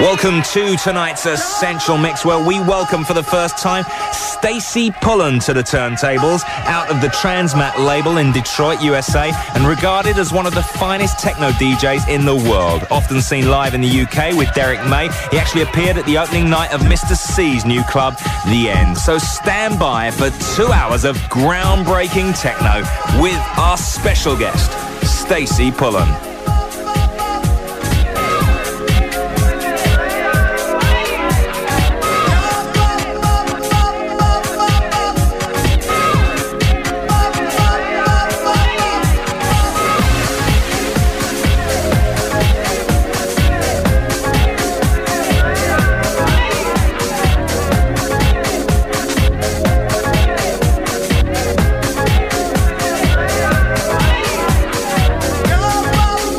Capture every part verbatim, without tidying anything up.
Welcome to tonight's Essential Mix, where we welcome for the first time Stacey Pullen to the turntables, out of the Transmat label in Detroit, U S A, and regarded as one of the finest techno D Js in the world. Often seen live in the U K with Derek May, he actually appeared at the opening night of Mister C's new club, The End. So stand by for two hours of groundbreaking techno with our special guest, Stacey Pullen. Go,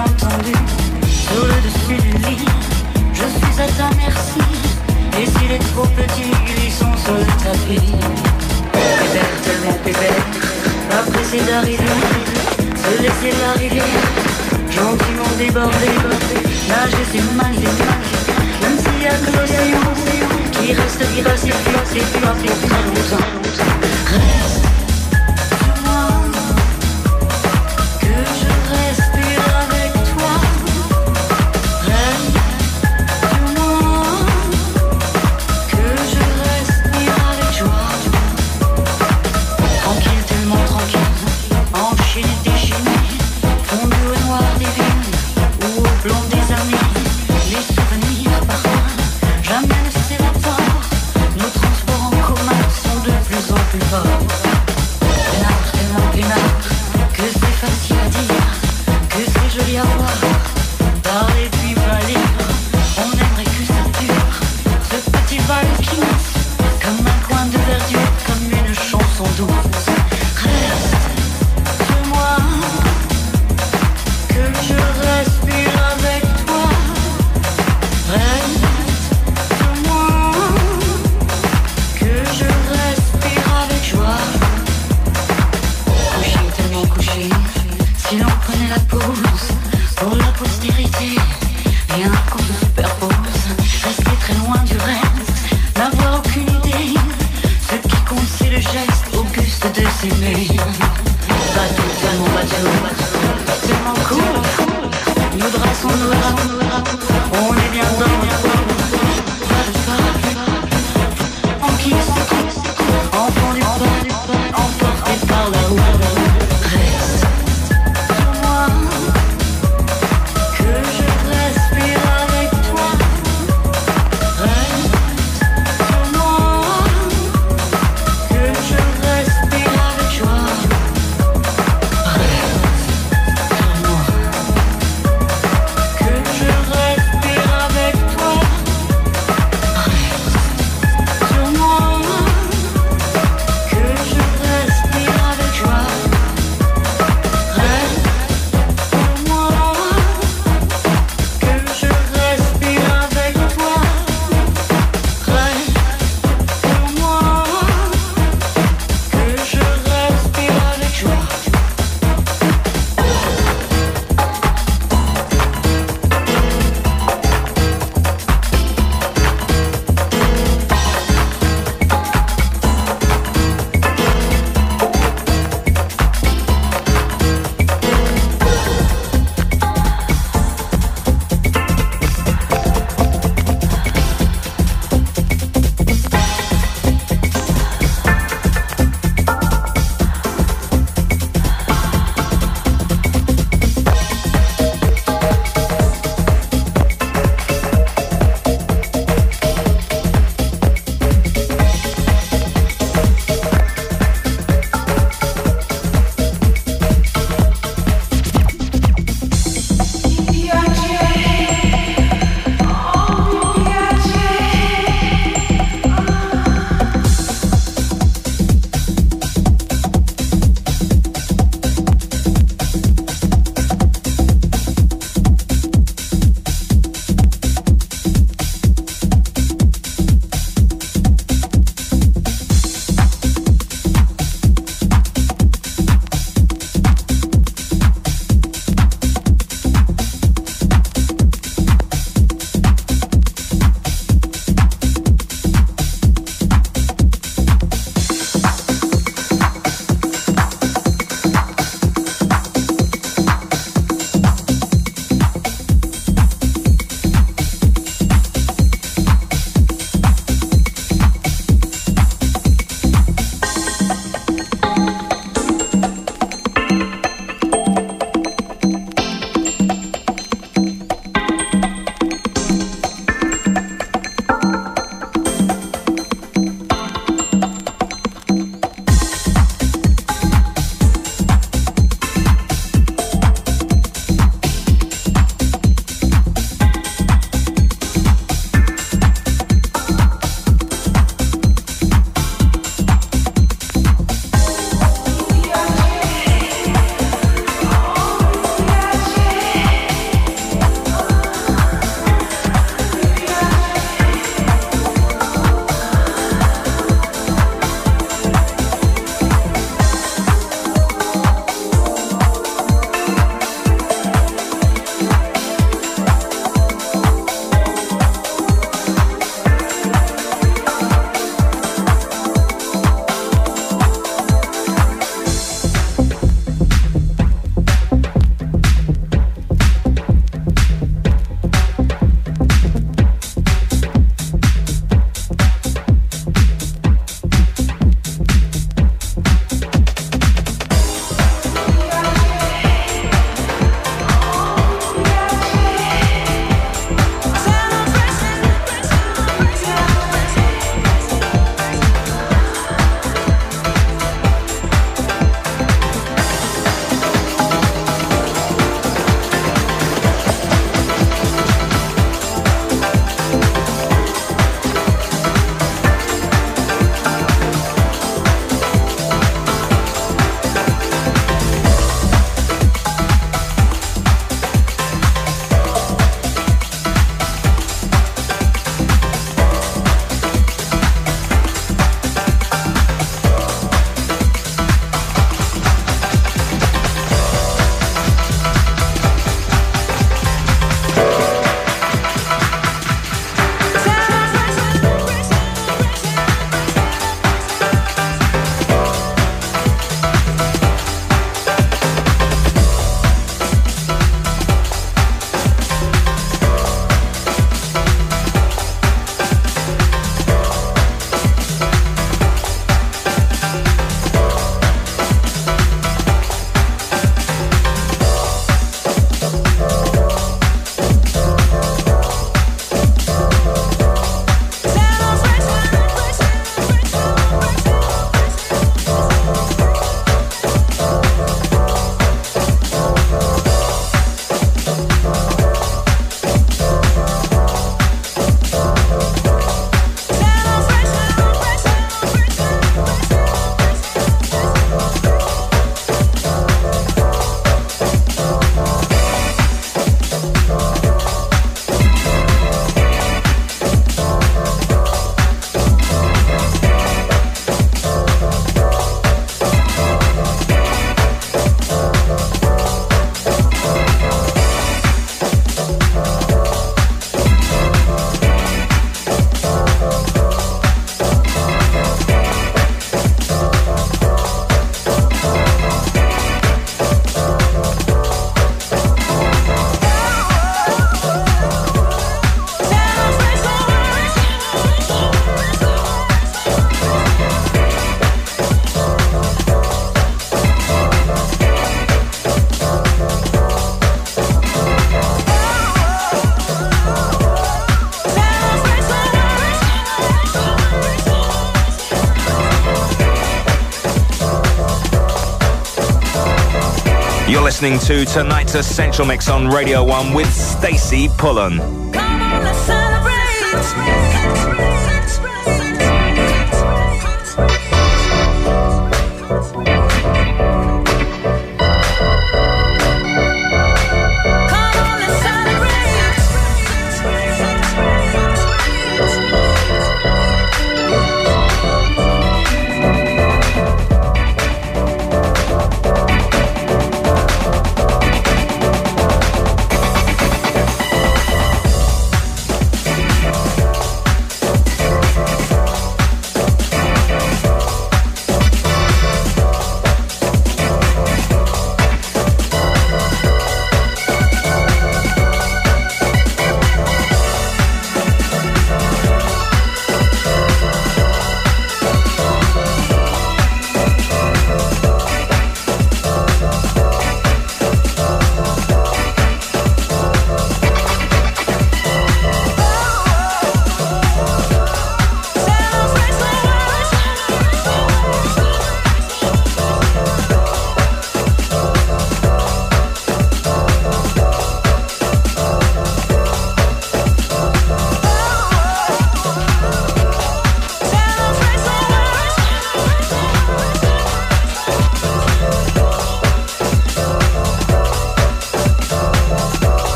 entendu. Sur le dessus du lit, je suis à ta merci. Et s'il est trop petit, glissons sur le tapis. Pépère, tellement pépère, pas pressé d'arriver, se laisser la rivière gentiment déborder. Nager c'est magnifique, même s'il y a que l'océan qui reste pacifique, c'est pas pour très longtemps. Reste sur moi, que je respire avec toi. Reste sur moi, que je respire avec joie. Tranquille, tellement tranquille, enchaîné, déchaîné, fondu au noir des villes ou au blanc des amis. Les souvenirs parfois jamais ne s'évaporent. Nos transports en commun sont de plus en plus forts. Peinard, tellement peinard, que c'est facile à dire, que c'est joli à voir. Parler puis pas lire, on aimerait que ça dure. Ce petit bal qui naisse comme un coin de verdure, comme une chanson douce. Reste sur moi, que je respire avec toi. Reste sur moi, que je respire avec joie. Couché, tellement couché, si l'on prenait la pause pour la postérité, rien qu'on se superpose. Rester très loin du reste, n'avoir aucune idée. Ce qui compte c'est le geste auguste de s'aimer. Bateau, tellement bateau, tellement cool. Nos draps sont nos draps, on est bien dans notre peau. Pas de pas, en kiss, enfant du pas, emporté par la roue. Reste sur moi, que je respire avec toi. Reste sur moi, que je respire avec joie. Reste sur moi, que je respire avec toi. listening to tonight's Essential Mix on Radio one with Stacey Pullen. Come on, let's celebrate.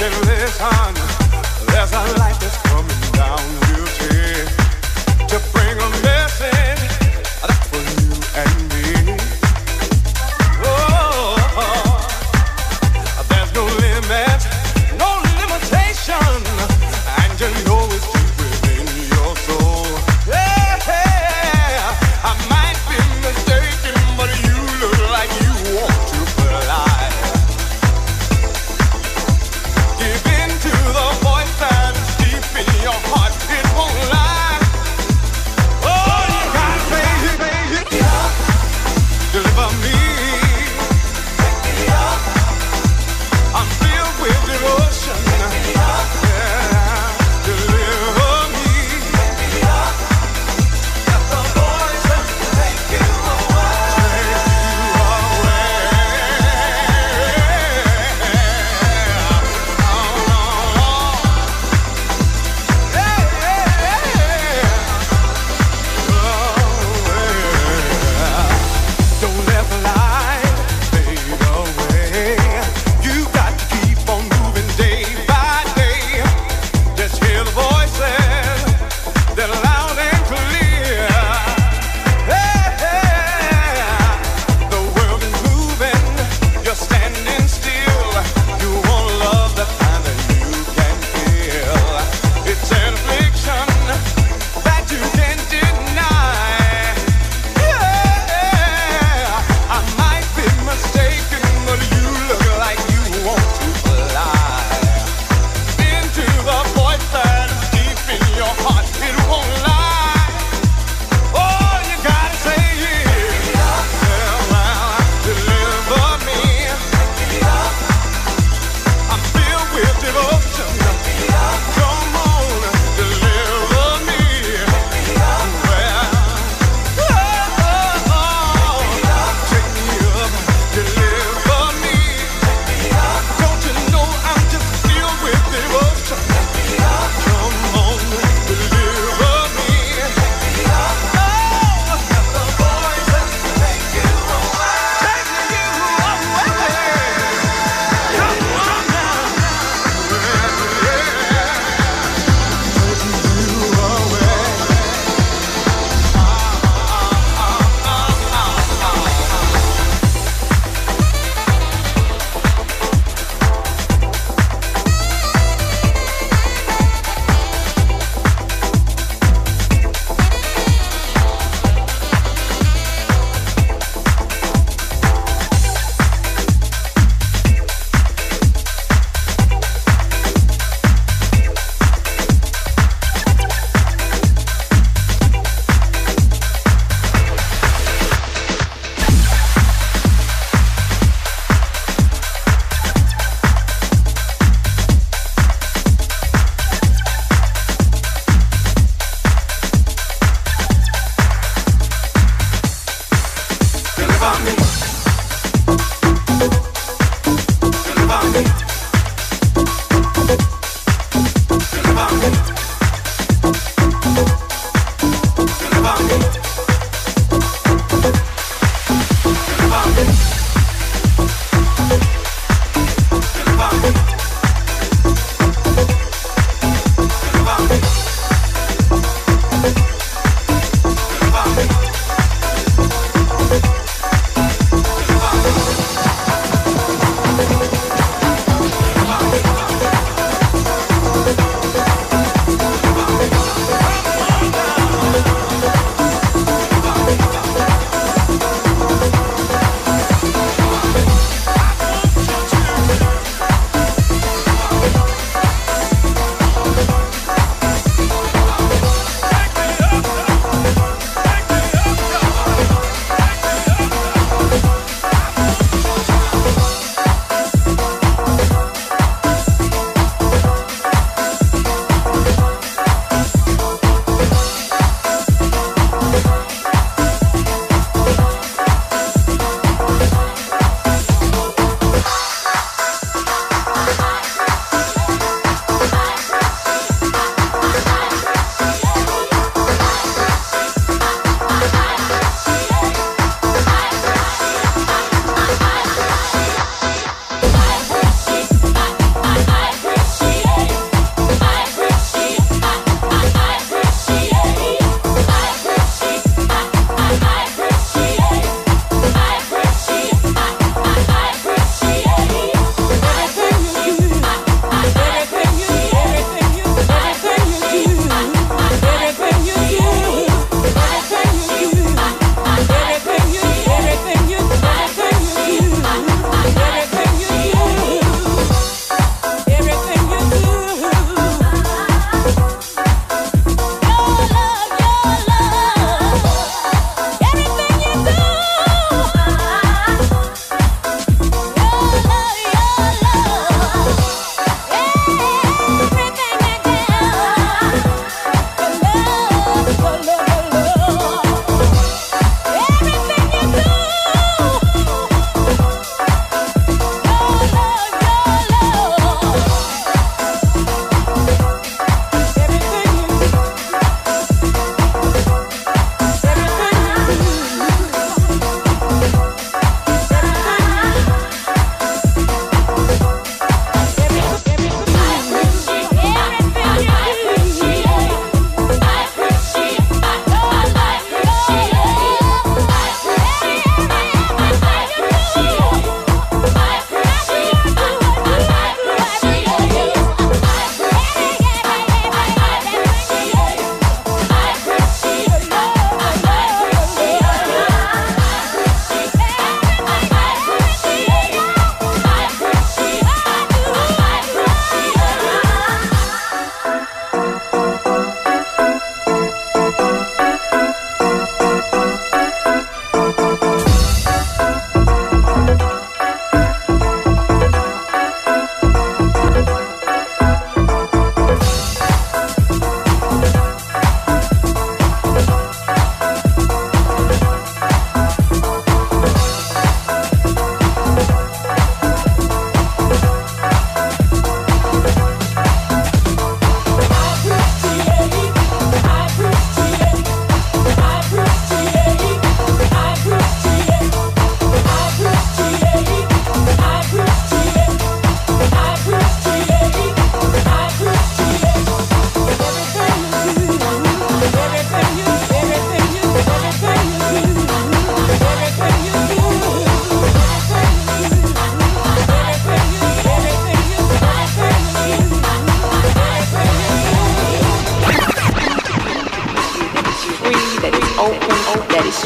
Give in to the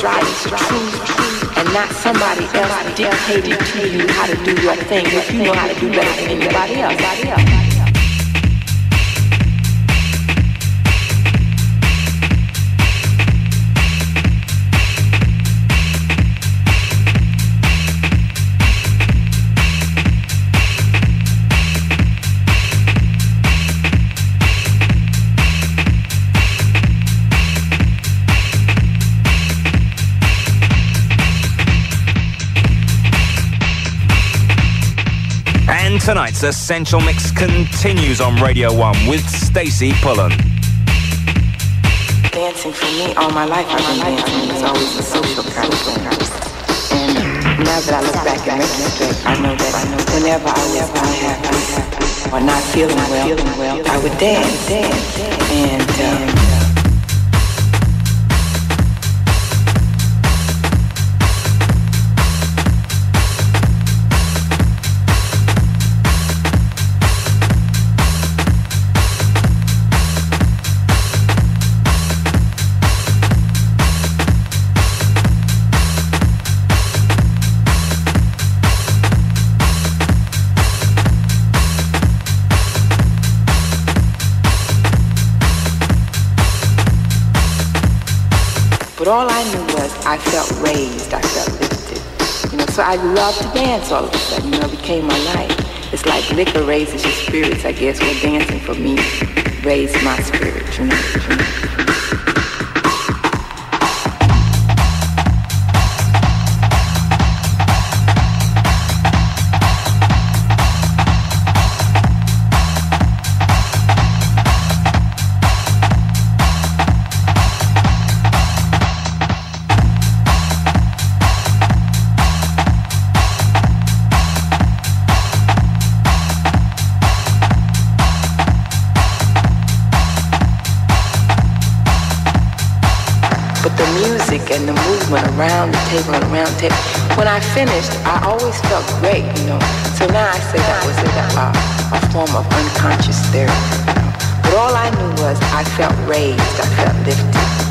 striving for truth and not somebody else dictating to you how to do your thing, which you know how to do better than anybody else. Anybody else. Tonight's Essential Mix continues on Radio one with Stacey Pullen. Dancing for me all my life, I've been dancing. It's always a social kind of thing. And now that I look back in retrospect, I know that I know whenever I was unhappy or not feeling well, feeling well, I would dance, dance, and. Um, But all I knew was I felt raised, I felt lifted. You know, so I loved to dance all of a sudden, you know, it became my life. It's like liquor raises your spirits, I guess. Well, dancing for me raised my spirit, you know. You know. And the movement around the table and around the table. When I finished, I always felt great, you know. So now I say that was a, a form of unconscious therapy, you know. But all I knew was I felt raised, I felt lifted.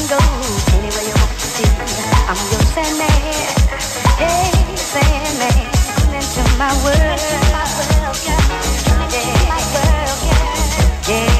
go anywhere you want to see. I'm your Sandman, hey Sandman, come into my world, my world, yeah, yeah, my world, yeah, yeah.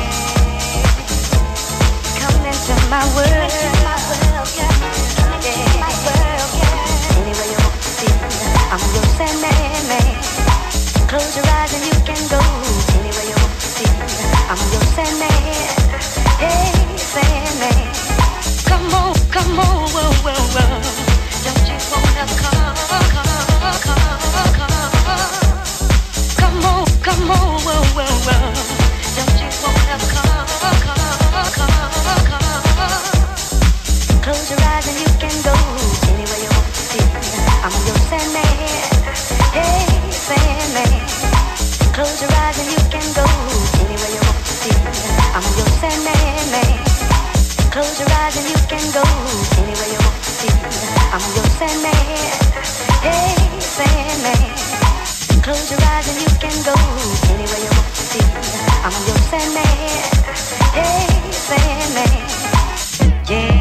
Come into my world, my world, yeah, yeah, my world, yeah. Anywhere you want to see, I'm your Sandman, man. Close your eyes and you can go anywhere you want to see. I'm your Sandman, hey Sandman. Come on, come on, whoa, whoa, whoa. Don't you wanna come, come, come, come? Come on, come on, whoa, whoa, whoa. Don't you wanna come, come, come, come? Close your eyes and you can go anywhere you want to see. I'm your Sandman, hey Sandman. Close your eyes and you can go anywhere you want to see. I'm your Sandman, man. Close your eyes and you can go anywhere you want to see. I'm your Sandman, hey Sandman. Close your eyes and you can go anywhere you want to see. I'm your Sandman, hey Sandman. Yeah,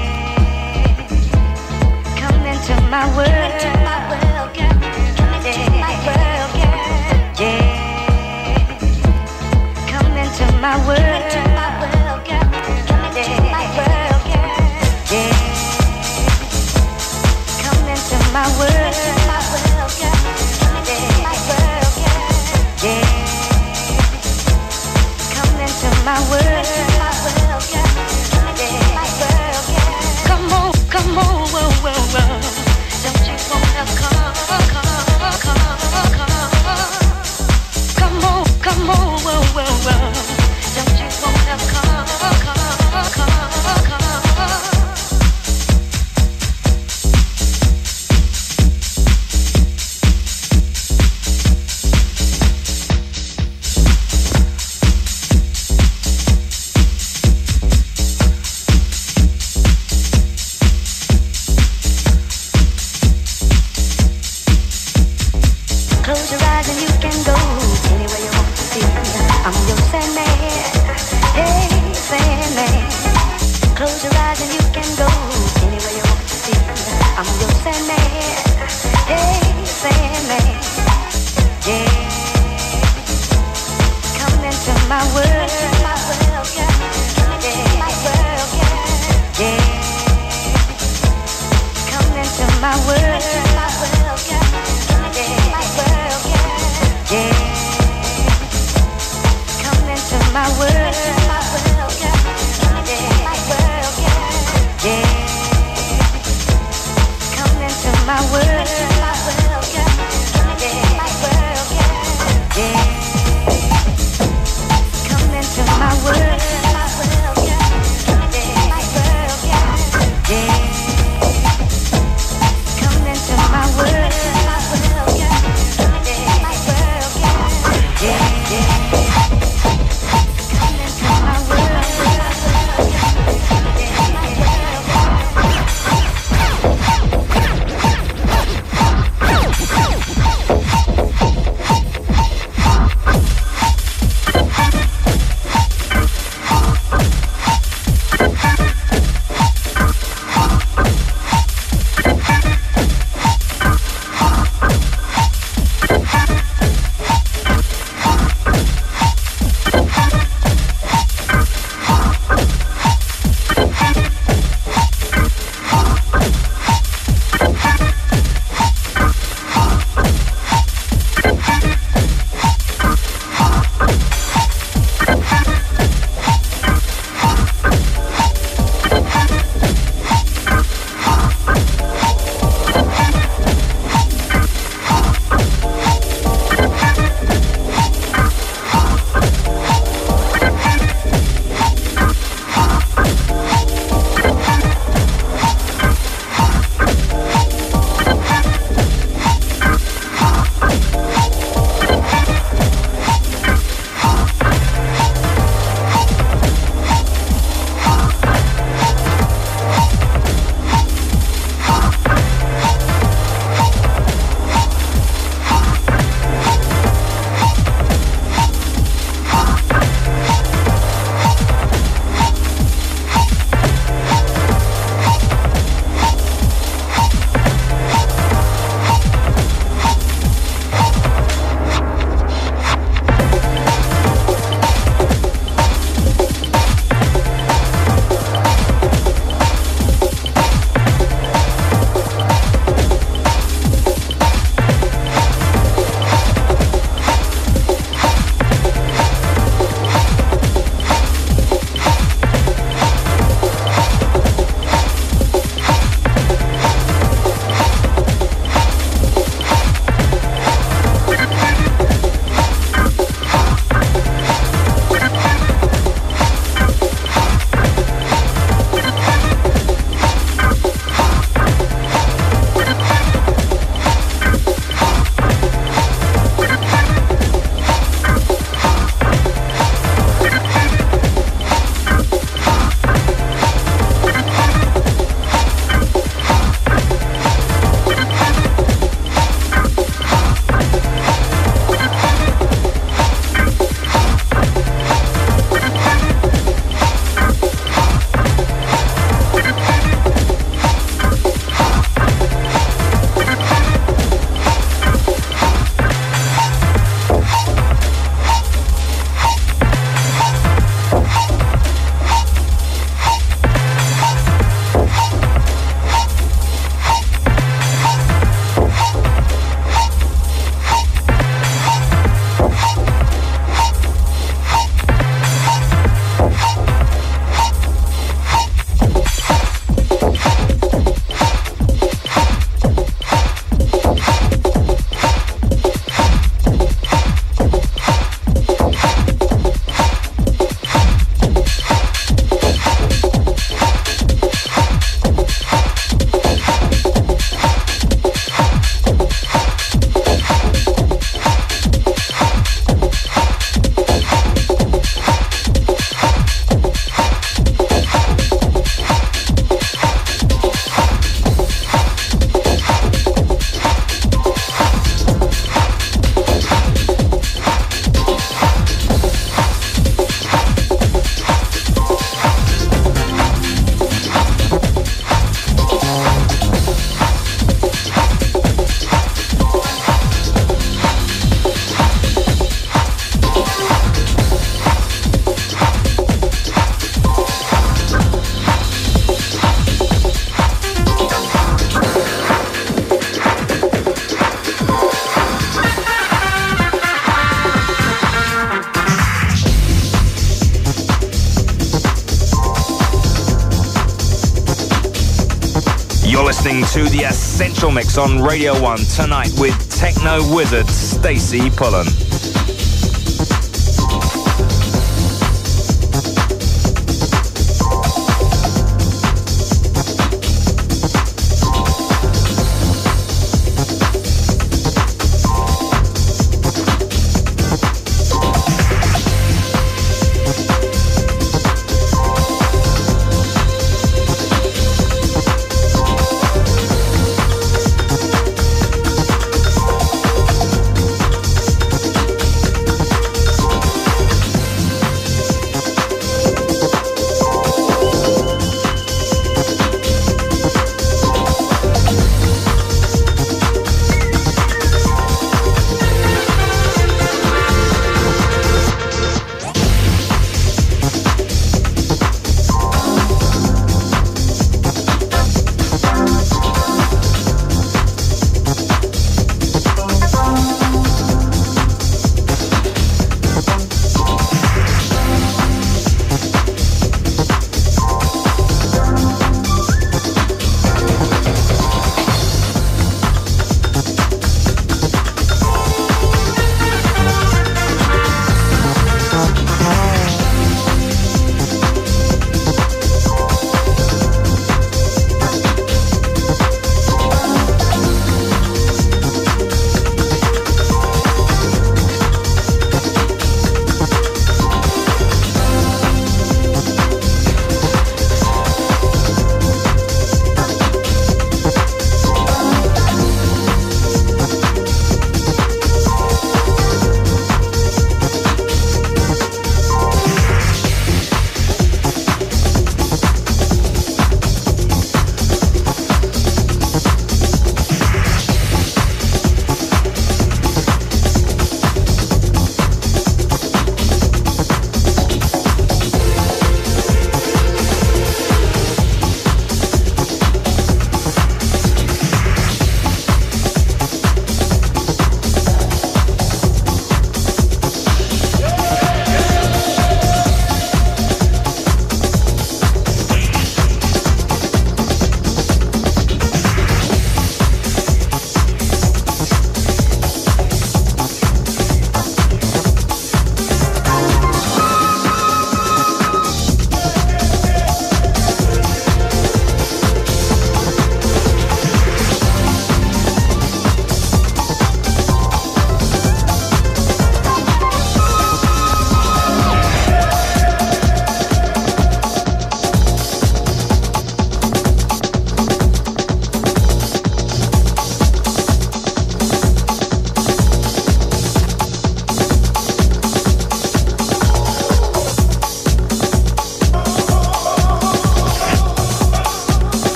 come into my world, my world, yeah. Come into my world, yeah. Yeah, come into my world, my world, yeah. Come into my world, yeah. Yeah, come into my world, my world, yeah. Come into my world, yeah. Yeah, come into my world, my world, yeah. Come into my world, yeah. Come on, come on, whoa, whoa, whoa. Don't you wanna come, come, come, come? Come on, come on, whoa, whoa, whoa. Don't you wanna come, come, come, come? Close your eyes and you can go anywhere you want to see. I'm your Sandman, hey Sandman. Close your eyes and you can go anywhere you want to see. I'm your Sandman, hey Sandman. Yeah, come into my world, my world, yeah. Come into my world, yeah. Yeah, come into my world, my world, yeah. Come into my world, yeah. Yeah, come into my world, my world, yeah. Come into my world, yeah. Yeah, come into my world, my world, yeah. Come into my world, yeah. Yeah, come into my world, my world, yeah. Come into my world, yeah. Yeah, come You're listening to the Essential Mix on Radio one tonight with techno wizard Stacey Pullen.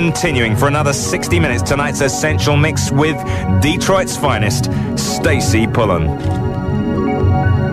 continuing for another sixty minutes. Tonight's Essential Mix with Detroit's finest, Stacey Pullen.